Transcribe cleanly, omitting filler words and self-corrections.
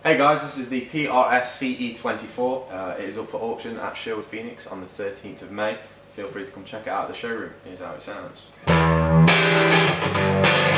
Hey guys, this is the PRS CE24. It is up for auction at Sherwood, Phoenix on the 13th of May. Feel free to come check it out at the showroom. Here's how it sounds.